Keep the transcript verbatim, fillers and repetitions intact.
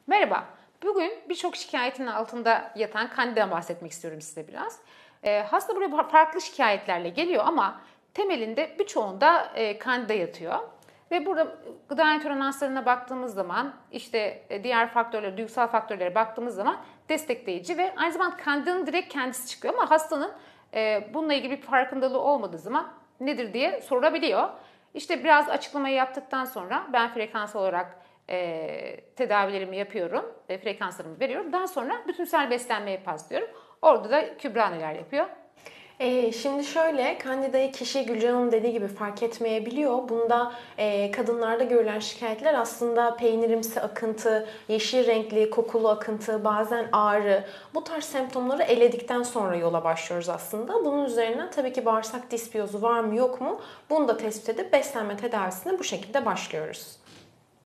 Merhaba. Bugün birçok şikayetin altında yatan Candida'dan bahsetmek istiyorum size biraz. Ee, hasta buraya farklı şikayetlerle geliyor ama temelinde birçoğunda e, Candida yatıyor. Ve burada gıda intoleranslarına baktığımız zaman, işte e, diğer faktörlere, duygusal faktörlere baktığımız zaman destekleyici ve aynı zamanda Candida'nın direkt kendisi çıkıyor ama hastanın e, bununla ilgili bir farkındalığı olmadığı zaman nedir diye sorulabiliyor. İşte biraz açıklamayı yaptıktan sonra ben frekans olarak e, tedavilerimi yapıyorum, e, frekanslarımı veriyorum. Daha sonra bütünsel beslenmeye paslıyorum. Orada da Kübra neler yapıyor? Ee, şimdi şöyle, Candida'yı kişi Gülcan Hanım dediği gibi fark etmeyebiliyor. Bunda e, kadınlarda görülen şikayetler aslında peynirimsi akıntı, yeşil renkli kokulu akıntı, bazen ağrı. Bu tarz semptomları eledikten sonra yola başlıyoruz aslında. Bunun üzerinden tabii ki bağırsak disbiyozu var mı yok mu? Bunu da tespit edip beslenme tedavisine bu şekilde başlıyoruz.